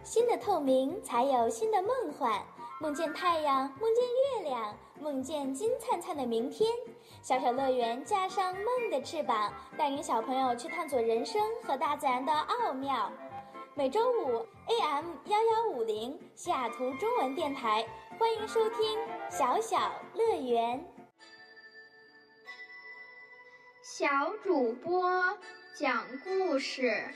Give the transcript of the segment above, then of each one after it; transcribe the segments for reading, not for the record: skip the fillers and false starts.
新的透明才有新的梦幻，梦见太阳，梦见月亮，梦见金灿灿的明天。小小乐园加上梦的翅膀，带领小朋友去探索人生和大自然的奥妙。每周五 AM1150西雅图中文电台，欢迎收听小小乐园。 小主播讲故事。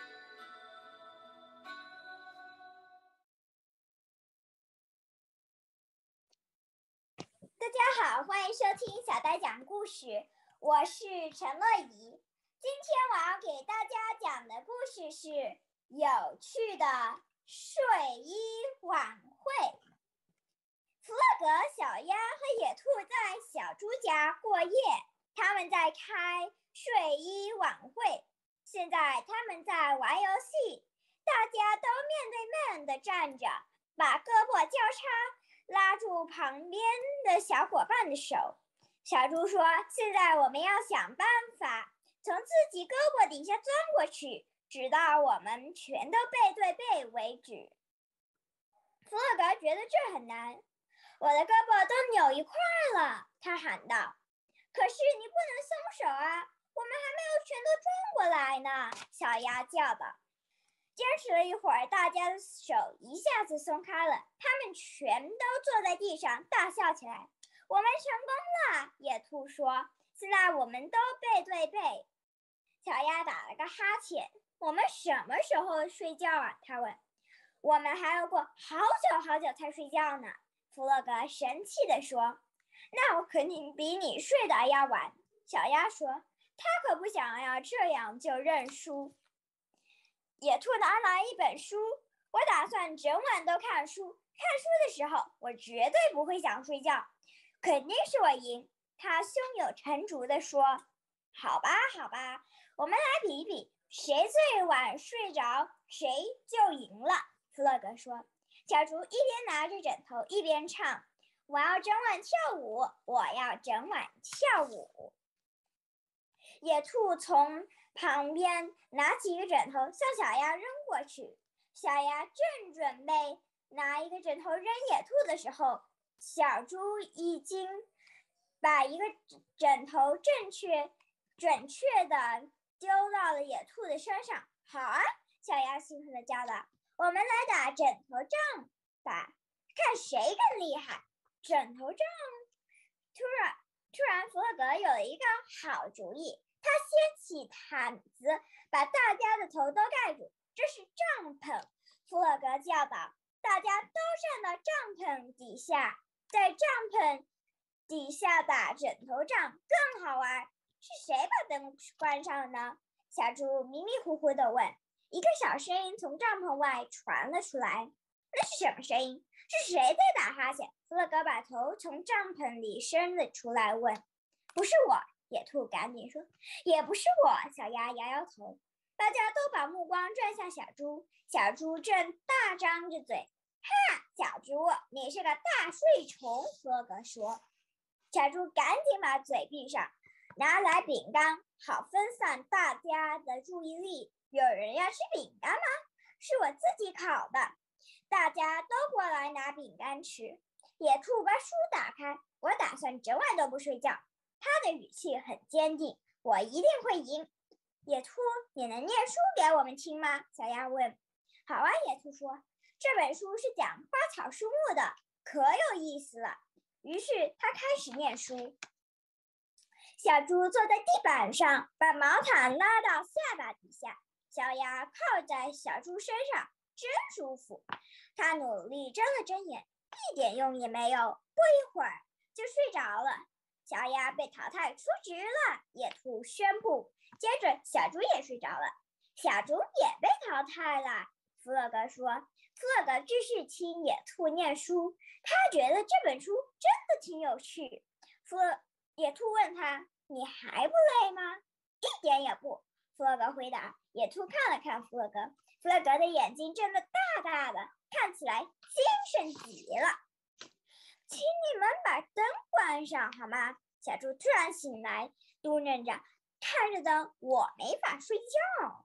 大家好，欢迎收听小呆讲故事，我是陈乐怡。今天我要给大家讲的故事是有趣的睡衣晚会。弗洛格、小鸭和野兔在小猪家过夜，他们在开睡衣晚会。现在他们在玩游戏，大家都面对面地站着，把胳膊交叉，拉住旁边的小伙伴的手。小猪说，现在我们要想办法从自己胳膊底下钻过去，直到我们全都背对背为止。弗洛格觉得这很难，我的胳膊都扭一块了，他喊道。可是你不能松手啊，我们还没有全都转过来呢，小鸭叫道。坚持了一会儿，大家的手一下子松开了，他们全都坐在地上大笑起来。我们成功了，野兔说，现在我们都背对背。小鸭打了个哈欠。我们什么时候睡觉啊？他问。我们还要过好久好久才睡觉呢，弗洛格神气地说。那我肯定比你睡得要晚，小鸭说，他可不想要这样就认输。野兔拿来一本书，我打算整晚都看书。看书的时候，我绝对不会想睡觉，肯定是我赢。他胸有成竹地说。好吧，好吧，我们来比一比，谁最晚睡着，谁就赢了。弗洛格说。小猪一边拿着枕头一边唱，我要整晚跳舞，我要整晚跳舞。野兔从旁边拿起一个枕头向小鸭扔过去，小鸭正准备拿一个枕头扔野兔的时候，小猪已经把一个枕头准确地丢到了野兔的身上。好啊，小鸭兴奋地叫道，我们来打枕头仗吧，看谁更厉害。枕头仗。突然弗洛格有了一个好主意，他掀起毯子把大家的头都盖住。这是帐篷，弗洛格叫道，大家都站到帐篷底下，在帐篷底下打枕头仗更好玩。是谁把灯关上了呢？小猪迷迷糊糊地问。一个小声音从帐篷外传了出来。那是什么声音？是谁在打哈欠？弗洛格把头从帐篷里伸了出来问。不是我，野兔赶紧说。也不是我，小鸭摇摇头。大家都把目光转向小猪，小猪正大张着嘴。哈，小猪，你是个大睡虫，弗洛格说。小猪赶紧把嘴闭上，拿来饼干，好分散大家的注意力。有人要吃饼干吗？是我自己烤的。大家都过来拿饼干吃。野兔把书打开，我打算整晚都不睡觉。他的语气很坚定，我一定会赢。野兔，你能念书给我们听吗？小鸭问。好啊，野兔说，这本书是讲花草树木的，可有意思了。于是他开始念书。小猪坐在地板上，把毛毯拉到下巴底下，小鸭靠在小猪身上，真舒服。他努力睁了睁眼，一点用也没有，不一会儿就睡着了。小鸭被淘汰出局了，野兔宣布。接着小猪也睡着了。小猪也被淘汰了，弗洛格说。弗洛格继续听野兔念书，他觉得这本书真的挺有趣。野兔问他，你还不累吗？一点也不，弗洛格回答。野兔看了看弗洛格，弗洛格的眼睛睁得大大的，看起来精神极了。请你们把灯关上好吗？小猪突然醒来，嘟囔着，看着灯，我没法睡觉。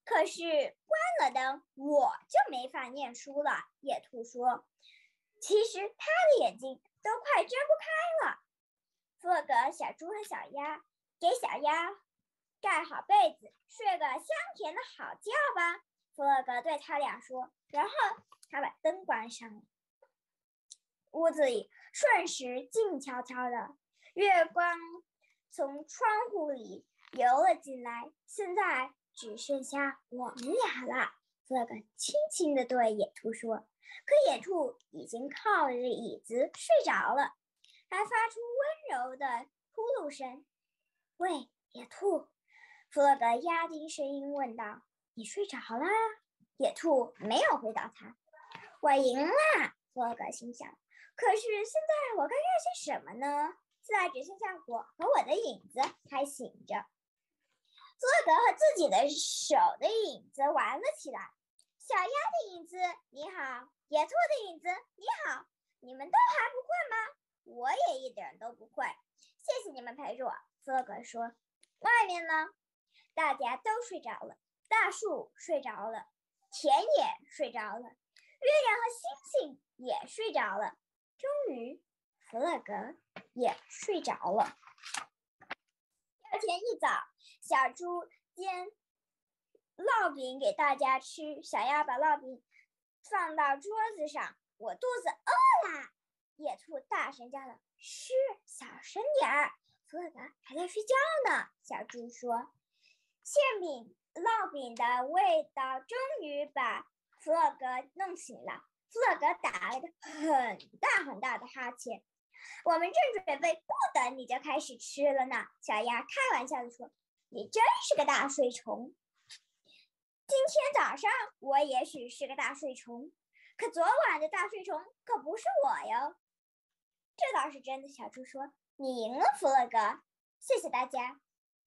可是关了灯，我就没法念书了。野兔说。其实他的眼睛都快睁不开了。弗洛格、小猪和小鸭给小鸭盖好被子，睡个香甜的好觉吧。弗洛格对他俩说，然后他把灯关上了。屋子里瞬时静悄悄的，月光从窗户里流了进来。现在只剩下我们俩了。弗洛格轻轻地对野兔说，可野兔已经靠着椅子睡着了，还发出温柔的呼噜声。喂，野兔，弗洛格压低声音问道，你睡着啦？野兔没有回答他。我赢了，弗洛格心想，可是现在我该干些什么呢？现在只剩下我和我的影子还醒着。弗洛格和自己的手的影子玩了起来。小鸭的影子你好，野兔的影子你好，你们都还不会吗？我也一点都不会，谢谢你们陪着我。弗洛格说。外面呢？大家都睡着了，大树睡着了，田也睡着了，月亮和星星也睡着了。终于弗洛格也睡着了。第二天一早，小猪煎烙饼给大家吃，小鸭把烙饼放到桌子上。我肚子饿啦！野兔大声叫道：“嘘，小声点儿，弗洛格还在睡觉呢。”小猪说。馅饼、烙饼的味道终于把弗洛格弄醒了。弗洛格打了个很大的哈欠。我们正准备不等你就开始吃了呢。小鸭开玩笑地说：“你真是个大睡虫。”今天早上我也许是个大睡虫，可昨晚的大睡虫可不是我哟。这倒是真的，小猪说。你赢了，弗洛格。谢谢大家。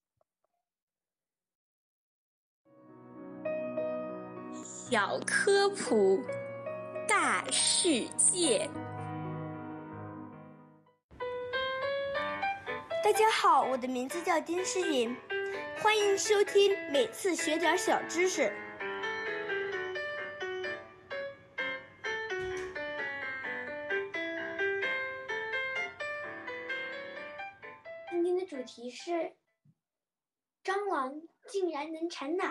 小科普，大世界。 大家好，我的名字叫丁诗颖，欢迎收听每次学点小知识。今天的主题是蟑螂竟然能产奶。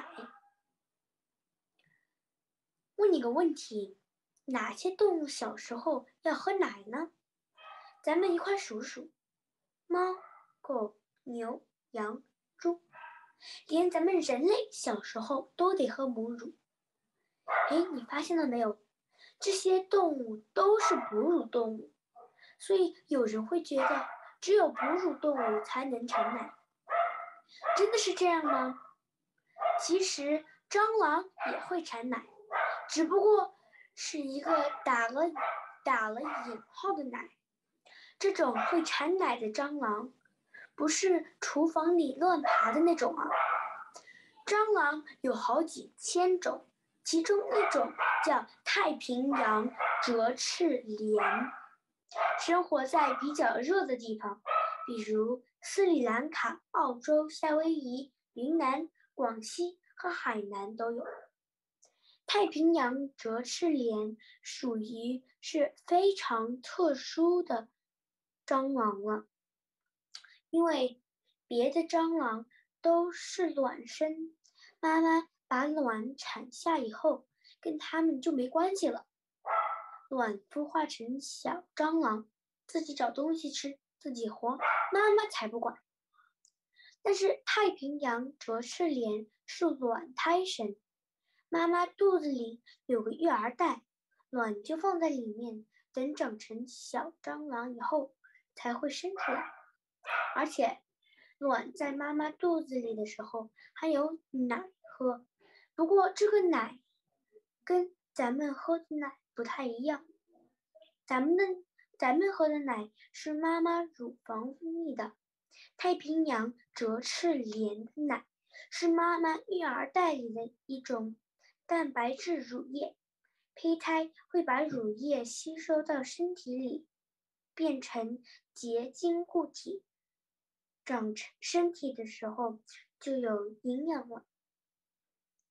问你个问题，哪些动物小时候要喝奶呢？咱们一块数数：猫、狗、牛、羊、猪，连咱们人类小时候都得喝母乳。你发现了没有？这些动物都是哺乳动物，所以有人会觉得只有哺乳动物才能产奶。真的是这样吗？其实蟑螂也会产奶，只不过是一个打了引号的奶。这种会产奶的蟑螂不是厨房里乱爬的那种啊。蟑螂有好几千种，其中一种叫太平洋折翅莲，生活在比较热的地方，比如斯里兰卡、澳洲、夏威夷、云南、广西和海南都有。太平洋折翅莲属于是非常特殊的蟑螂了，因为别的蟑螂都是卵生，妈妈把卵产下以后，跟它们就没关系了。卵孵化成小蟑螂，自己找东西吃，自己活，妈妈才不管。但是太平洋折翅莲是卵胎生，妈妈肚子里有个育儿袋，卵就放在里面，等长成小蟑螂以后才会生出来。而且卵在妈妈肚子里的时候还有奶喝，不过这个奶跟咱们喝的奶不太一样。咱们喝的奶是妈妈乳房分泌的，太平洋折翅莲的奶是妈妈育儿袋里的一种蛋白质乳液，胚胎会把乳液吸收到身体里，变成结晶固体，长成身体的时候就有营养了。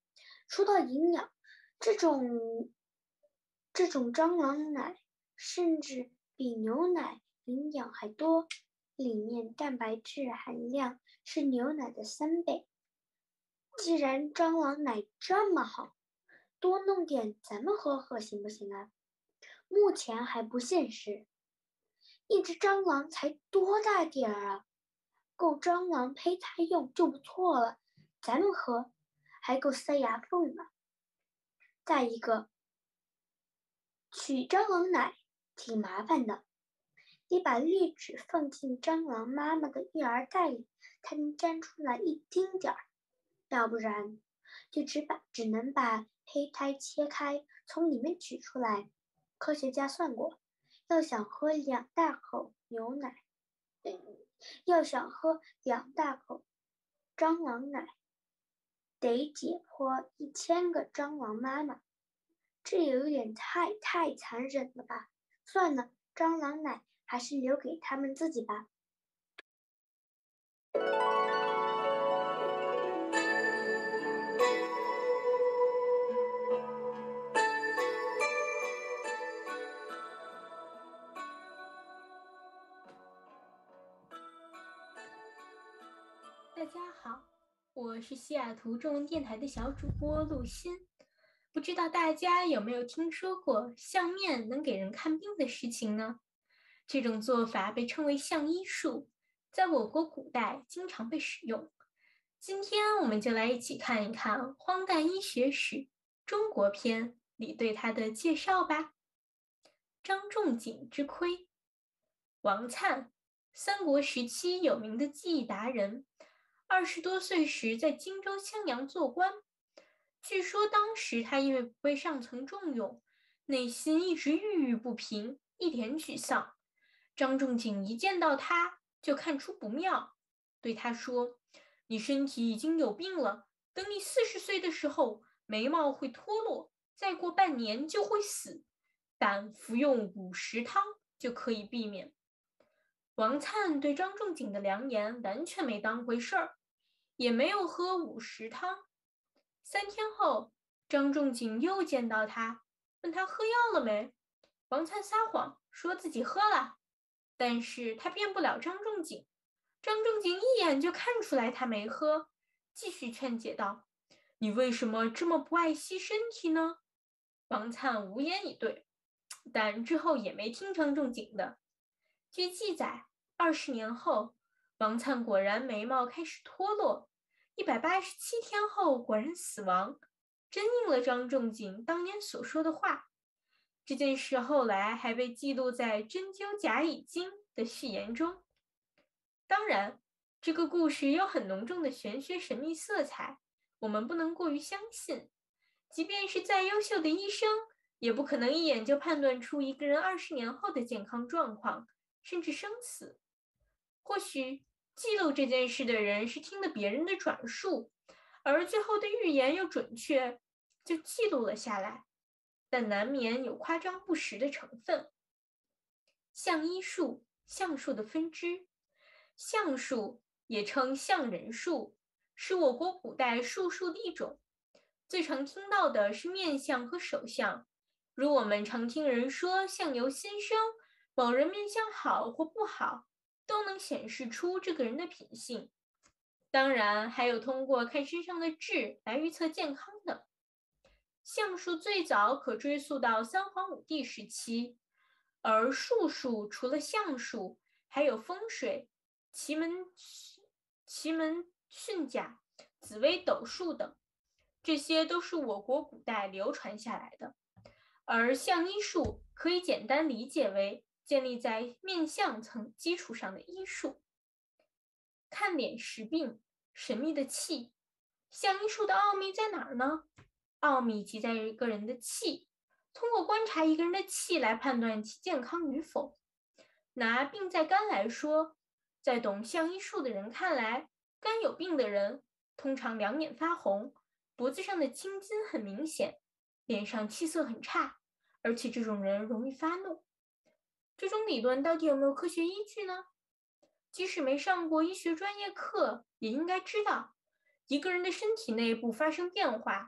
说到营养，这种蟑螂奶甚至比牛奶营养还多，里面蛋白质含量是牛奶的3倍。既然蟑螂奶这么好，多弄点咱们喝喝行不行啊？目前还不现实，一只蟑螂才多大点儿啊？够蟑螂胚胎用就不错了，咱们喝还够塞牙缝呢。再一个，取蟑螂奶挺麻烦的，得把滤纸放进蟑螂妈妈的育儿袋里，才能粘出来一丁点儿，要不然就只能把胚胎切开，从里面取出来。科学家算过，要想喝2大口蟑螂奶，得解剖1000个蟑螂妈妈，这有点太残忍了吧？算了，蟑螂奶还是留给他们自己吧。 大家好，我是西雅图中文电台的小主播陆欣。不知道大家有没有听说过相面能给人看病的事情呢？这种做法被称为相医术，在我国古代经常被使用。今天我们就来一起看一看《荒诞医学史中国篇》里对它的介绍吧。张仲景之窥。王粲，三国时期有名的技艺达人，20多岁时在荆州襄阳做官。据说当时他因为不被上层重用，内心一直郁郁不平，一脸沮丧。张仲景一见到他就看出不妙，对他说：“你身体已经有病了，等你40岁的时候，眉毛会脱落，再过半年就会死，但服用午时汤就可以避免。”王粲对张仲景的良言完全没当回事儿，也没有喝午时汤。3天后，张仲景又见到他，问他喝药了没。王粲撒谎说自己喝了，但是他骗不了张仲景。张仲景一眼就看出来他没喝，继续劝解道：“你为什么这么不爱惜身体呢？”王粲无言以对，但之后也没听张仲景的。据记载，20年后，王粲果然眉毛开始脱落，187天后果然死亡，真应了张仲景当年所说的话。这件事后来还被记录在《针灸甲乙经》的序言中。当然，这个故事有很浓重的玄学神秘色彩，我们不能过于相信。即便是再优秀的医生，也不可能一眼就判断出一个人20年后的健康状况，甚至生死。或许记录这件事的人是听了别人的转述，而最后的预言又准确，就记录了下来，但难免有夸张不实的成分。相医术，相术的分支。相术也称相人术，是我国古代术数的一种。最常听到的是面相和手相，如我们常听人说相由心生，某人面相好或不好，都能显示出这个人的品性。当然，还有通过看身上的痣来预测健康的。相术最早可追溯到3皇五帝时期，而术数除了相术，还有风水、奇门遁甲、紫微斗数等，这些都是我国古代流传下来的。而相医术可以简单理解为建立在面相层基础上的医术。看脸识病，神秘的气。相医术的奥秘在哪儿呢？奥秘即在于一个人的气，通过观察一个人的气来判断其健康与否。拿病在肝来说，在懂相医术的人看来，肝有病的人通常两眼发红，脖子上的青筋很明显，脸上气色很差，而且这种人容易发怒。这种理论到底有没有科学依据呢？即使没上过医学专业课，也应该知道，一个人的身体内部发生变化，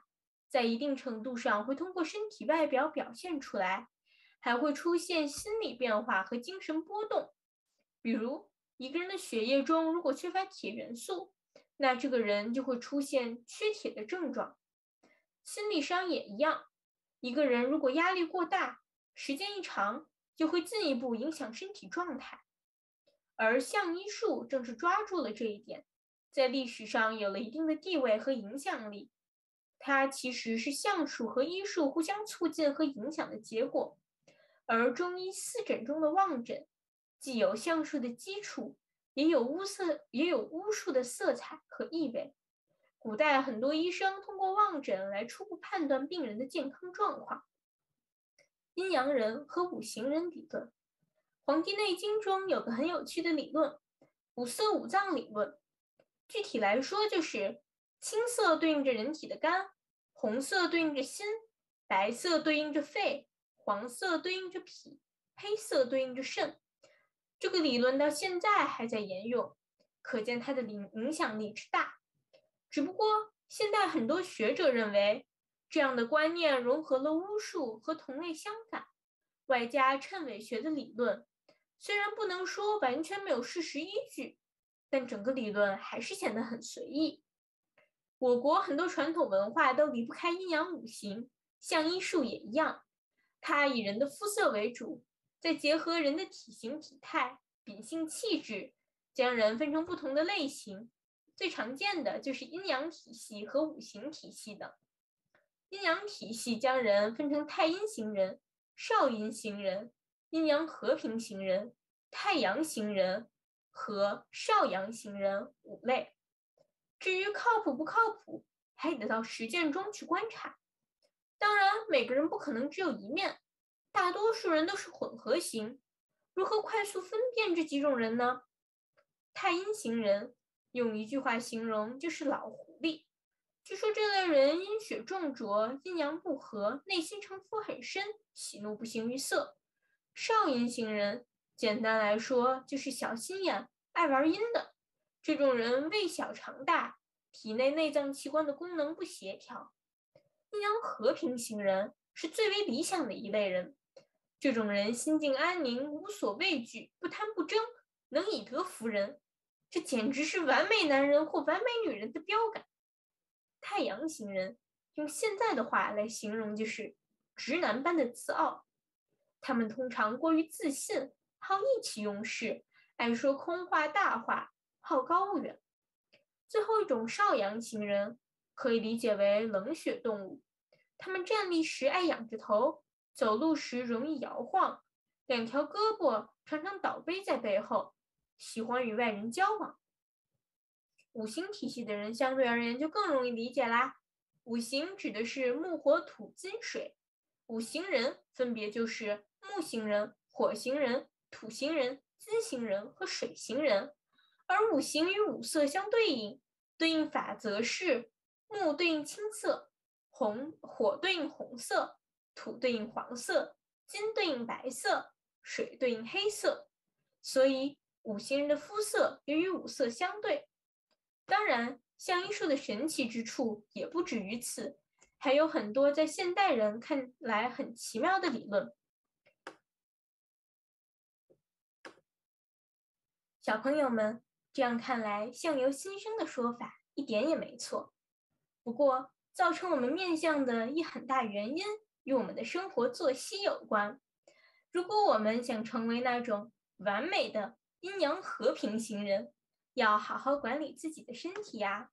在一定程度上会通过身体外表表现出来，还会出现心理变化和精神波动。比如，一个人的血液中如果缺乏铁元素，那这个人就会出现缺铁的症状。心理上也一样，一个人如果压力过大，时间一长，就会进一步影响身体状态。而相医术正是抓住了这一点，在历史上有了一定的地位和影响力。它其实是相术和医术互相促进和影响的结果。而中医四诊中的望诊，既有相术的基础，也有巫术的色彩和意味。古代很多医生通过望诊来初步判断病人的健康状况。阴阳人和五行人理论，《黄帝内经》中有个很有趣的理论，五色五脏理论。具体来说，就是青色对应着人体的肝，红色对应着心，白色对应着肺，黄色对应着脾，黑色对应着肾。这个理论到现在还在沿用，可见它的影响力之大。只不过现在很多学者认为，这样的观念融合了巫术和同类相反，外加谶纬学的理论，虽然不能说完全没有事实依据，但整个理论还是显得很随意。我国很多传统文化都离不开阴阳五行，像医术也一样，它以人的肤色为主，再结合人的体型体态、秉性气质，将人分成不同的类型。最常见的就是阴阳体系和五行体系等。阴阳体系将人分成太阴型人、少阴型人、阴阳和平型人、太阳型人和少阳型人5类。至于靠谱不靠谱，还得到实践中去观察。当然，每个人不可能只有一面，大多数人都是混合型。如何快速分辨这几种人呢？太阴型人用一句话形容就是老狐狸。据说这类人阴血重浊，阴阳不和，内心城府很深，喜怒不形于色。少阴型人简单来说就是小心眼，爱玩阴的。这种人胃小肠大，体内内脏器官的功能不协调。阴阳和平型人是最为理想的一类人，这种人心境安宁，无所畏惧，不贪不争，能以德服人，这简直是完美男人或完美女人的标杆。太阳型人用现在的话来形容就是直男般的自傲，他们通常过于自信，好意气用事，爱说空话大话，好高骛远。最后一种少阳型人可以理解为冷血动物，他们站立时爱仰着头，走路时容易摇晃，两条胳膊常常倒背在背后，喜欢与外人交往。五行体系的人相对而言就更容易理解啦。五行指的是木火土金水，五行人分别就是木型人、火型人、土型人、金型人和水型人。而五行与五色相对应，对应法则是木对应青色，火对应红色，土对应黄色，金对应白色，水对应黑色。所以五行人的肤色也与五色相对。当然，相医术的神奇之处也不止于此，还有很多在现代人看来很奇妙的理论。小朋友们，这样看来，相由心生的说法一点也没错。不过，造成我们面相的一很大原因与我们的生活作息有关。如果我们想成为那种完美的阴阳和平型人，要好好管理自己的身体呀。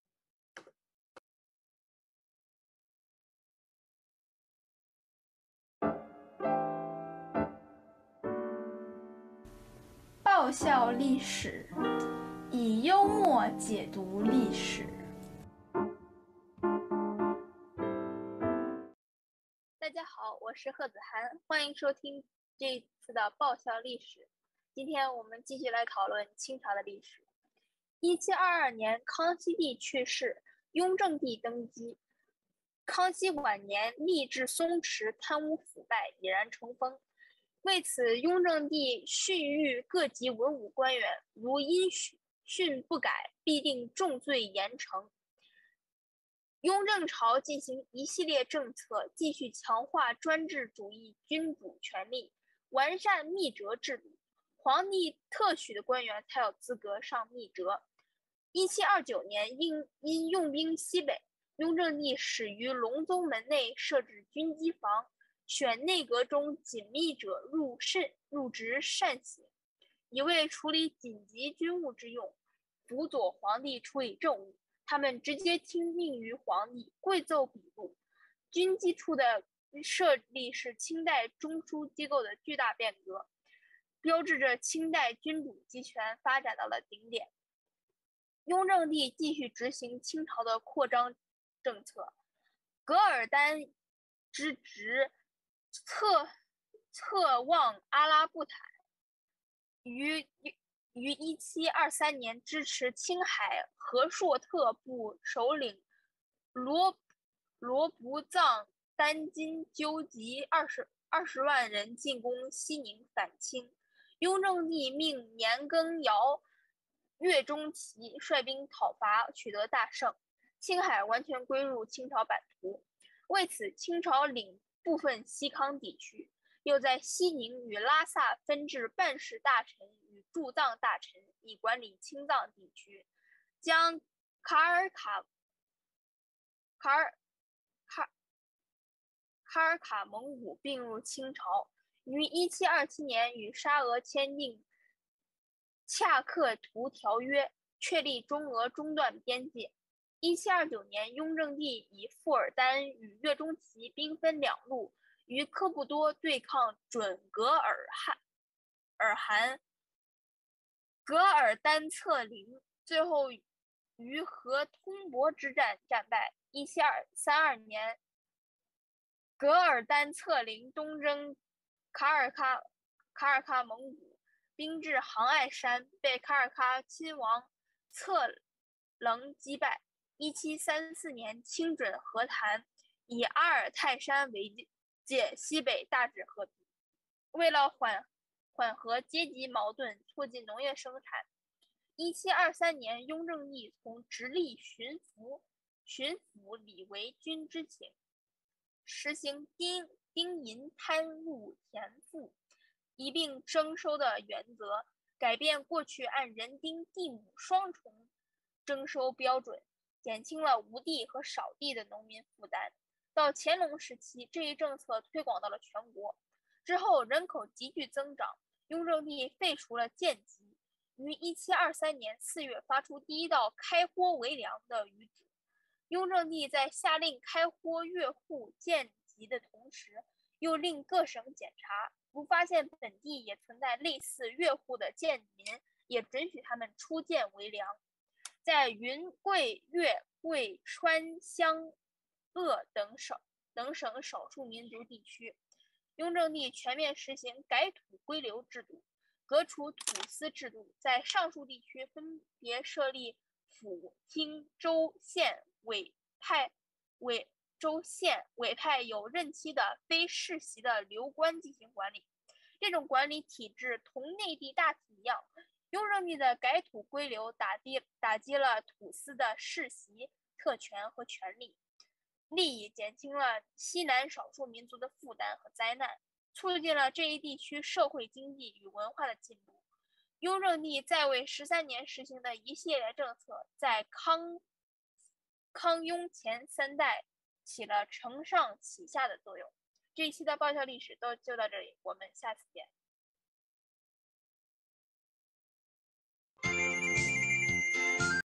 爆笑历史，以幽默解读历史。 大家好，我是贺子涵，欢迎收听这一次的爆笑历史。今天我们继续来讨论清朝的历史。1722年，康熙帝去世，雍正帝登基。康熙晚年吏治松弛，贪污腐败，已然成风。为此，雍正帝训谕各级文武官员，如因训不改，必定重罪严惩。 雍正朝进行一系列政策，继续强化专制主义君主权力，完善密折制度。皇帝特许的官员才有资格上密折。1729年，因用兵西北，雍正帝始于隆宗门内设置军机房，选内阁中紧密者入职善行，以为处理紧急军务之用，辅佐皇帝处理政务。他们直接听命于皇帝，贵奏笔录。军机处的设立是清代中枢机构的巨大变革，标志着清代君主集权发展到了顶点。雍正帝继续执行清朝的扩张政策，噶尔丹之职侧望阿拉布坦，于1723年支持青海和硕特部首领罗卜藏丹津纠集20万人进攻西宁反清。雍正帝命年羹尧、岳钟琪率兵讨伐，取得大胜，青海完全归入清朝版图。为此，清朝领部分西康地区，又在西宁与拉萨分置办事大臣与驻藏大臣，以管理青藏地区，将卡尔蒙古并入清朝。于1727年与沙俄签订恰克图条约，确立中俄中断边界。1729年，雍正帝以富尔丹与岳钟琪兵分两路，于科布多对抗准噶尔汗、噶尔丹策凌，最后于和通博之战战败。1732年，噶尔丹策凌东征卡尔喀蒙古，兵至杭爱山，被卡尔喀亲王策棱击败。1734年，清准和谈，以阿尔泰山为界，西北大致和平。为了缓和阶级矛盾，促进农业生产，1723年，雍正帝从直隶巡抚李维钧之请，实行丁银贪入田赋一并征收的原则，改变过去按人丁地亩双重征收标准，减轻了无地和少地的农民负担。到乾隆时期，这一政策推广到了全国。之后人口急剧增长，雍正帝废除了贱籍，于1723年4月发出第一道开豁为良的谕旨。雍正帝在下令开豁越户贱籍的同时，又令各省检查，如发现本地也存在类似越户的贱民，也准许他们出贱为良。在云贵粤贵川湘鄂等省少数民族地区，雍正帝全面实行改土归流制度，革除土司制度，在上述地区分别设立府、厅、州、县委派有任期的非世袭的流官进行管理。这种管理体制同内地大体一样。雍正帝的改土归流打击了土司的世袭特权和权利，利益减轻了西南少数民族的负担和灾难，促进了这一地区社会经济与文化的进步。雍正帝在位13年实行的一系列政策，在康雍乾3代起了承上启下的作用。这一期的爆笑历史就到这里，我们下次见。